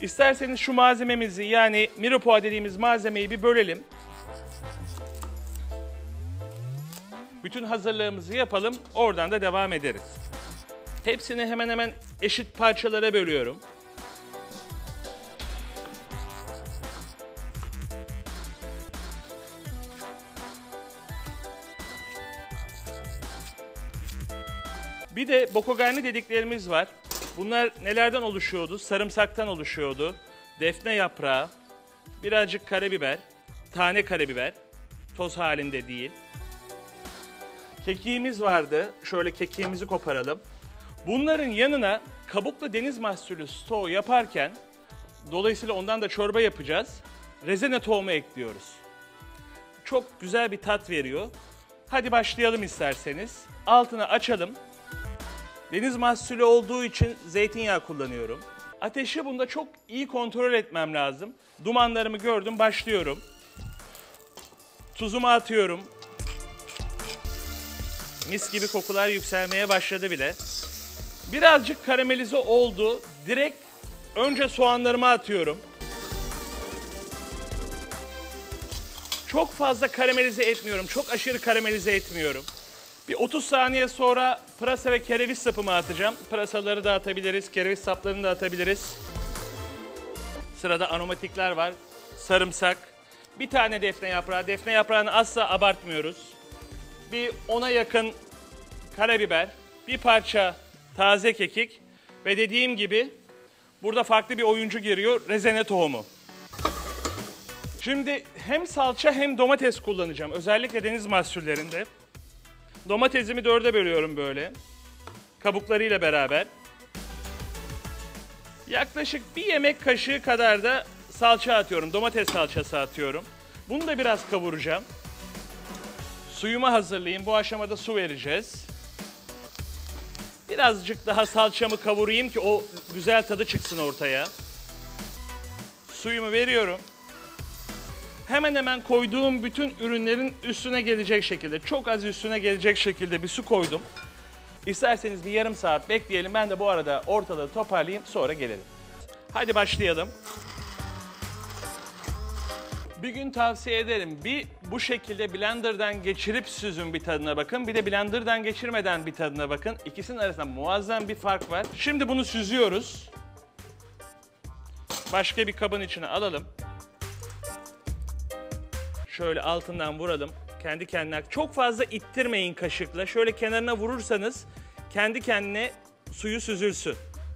İsterseniz şu malzememizi, yani mirepoix dediğimiz malzemeyi bir bölelim. Bütün hazırlığımızı yapalım, oradan da devam ederiz. Hepsini hemen hemen eşit parçalara bölüyorum. Bir de bokogarni dediklerimiz var. Bunlar nelerden oluşuyordu? Sarımsaktan oluşuyordu. Defne yaprağı, birazcık karabiber, tane karabiber, toz halinde değil. Kekiğimiz vardı. Şöyle kekiğimizi koparalım. Bunların yanına kabuklu deniz mahsulü stoğu yaparken, dolayısıyla ondan da çorba yapacağız. Rezene tohumu ekliyoruz. Çok güzel bir tat veriyor. Hadi başlayalım isterseniz. Altını açalım. Deniz mahsulü olduğu için zeytinyağı kullanıyorum. Ateşi bunda çok iyi kontrol etmem lazım. Dumanlarımı gördüm, başlıyorum. Tuzumu atıyorum. Mis gibi kokular yükselmeye başladı bile. Birazcık karamelize oldu. Direkt önce soğanlarımı atıyorum. Çok fazla karamelize etmiyorum. Çok aşırı karamelize etmiyorum. Bir 30 saniye sonra pırasa ve kereviz sapımı atacağım. Pırasaları da atabiliriz, kereviz saplarını da atabiliriz. Sırada aromatikler var. Sarımsak, bir tane defne yaprağı. Defne yaprağını asla abartmıyoruz. Bir 10'a yakın karabiber, bir parça taze kekik ve dediğim gibi burada farklı bir oyuncu giriyor, rezene tohumu. Şimdi hem salça hem domates kullanacağım, özellikle deniz mahsullerinde. Domatesimi 4'e bölüyorum böyle, kabuklarıyla beraber. Yaklaşık bir yemek kaşığı kadar da salça atıyorum, domates salçası atıyorum. Bunu da biraz kavuracağım. Suyumu hazırlayayım, bu aşamada su vereceğiz. Birazcık daha salçamı kavurayım ki o güzel tadı çıksın ortaya. Suyumu veriyorum. Hemen hemen koyduğum bütün ürünlerin üstüne gelecek şekilde, çok az üstüne gelecek şekilde bir su koydum. İsterseniz bir yarım saat bekleyelim. Ben de bu arada ortalığı toparlayayım, sonra gelelim. Hadi başlayalım. Bir gün tavsiye ederim. Bir bu şekilde blenderdan geçirip süzün, bir tadına bakın. Bir de blenderdan geçirmeden bir tadına bakın. İkisinin arasında muazzam bir fark var. Şimdi bunu süzüyoruz. Başka bir kabın içine alalım. Şöyle altından vuralım. Kendi kendine. Çok fazla ittirmeyin kaşıkla. Şöyle kenarına vurursanız kendi kendine suyu süzülsün.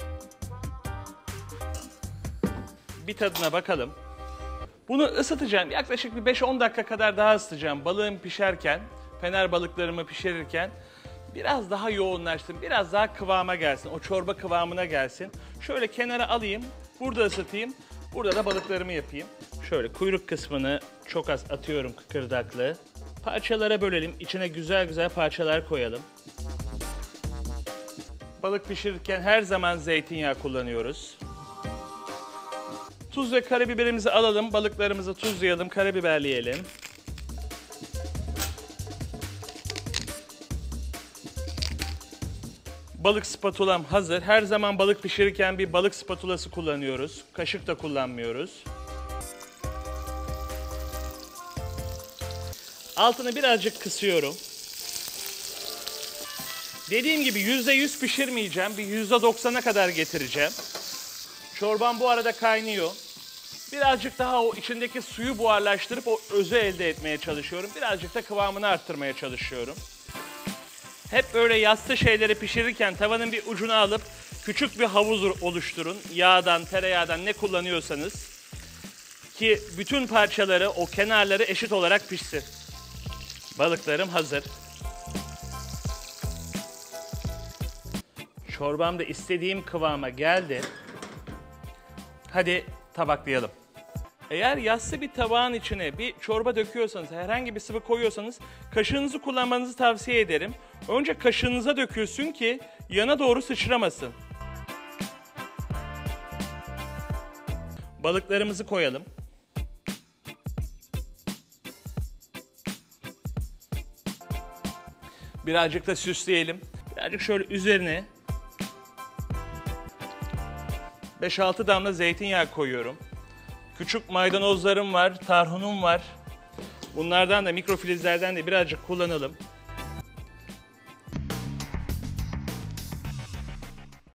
Bir tadına bakalım. Bunu ısıtacağım. Yaklaşık bir 5-10 dakika kadar daha ısıtacağım. Balığım pişerken, fener balıklarımı pişirirken biraz daha yoğunlaşsın, biraz daha kıvama gelsin. O çorba kıvamına gelsin. Şöyle kenara alayım, burada ısıtayım. Burada da balıklarımı yapayım. Şöyle kuyruk kısmını çok az atıyorum, kıkırdaklı. Parçalara bölelim. İçine güzel güzel parçalar koyalım. Balık pişirirken her zaman zeytinyağı kullanıyoruz. Tuz ve karabiberimizi alalım, balıklarımızı tuzlayalım, karabiberleyelim. Balık spatulam hazır. Her zaman balık pişirirken bir balık spatulası kullanıyoruz. Kaşık da kullanmıyoruz. Altını birazcık kısıyorum. Dediğim gibi %100 pişirmeyeceğim. Bir %90'a kadar getireceğim. Çorbam bu arada kaynıyor. Birazcık daha o içindeki suyu buharlaştırıp o özü elde etmeye çalışıyorum. Birazcık da kıvamını arttırmaya çalışıyorum. Hep böyle yassı şeyleri pişirirken tavanın bir ucunu alıp küçük bir havuz oluşturun. Yağdan, tereyağdan ne kullanıyorsanız. Ki bütün parçaları, o kenarları eşit olarak pişsin. Balıklarım hazır. Çorbam da istediğim kıvama geldi. Hadi tabaklayalım. Eğer yassı bir tabağın içine bir çorba döküyorsanız, herhangi bir sıvı koyuyorsanız kaşığınızı kullanmanızı tavsiye ederim. Önce kaşığınıza dökülsün ki yana doğru sıçramasın. Balıklarımızı koyalım. Birazcık da süsleyelim. Birazcık şöyle üzerine 5-6 damla zeytinyağı koyuyorum. Küçük maydanozlarım var, tarhunum var. Bunlardan da mikrofilizlerden de birazcık kullanalım.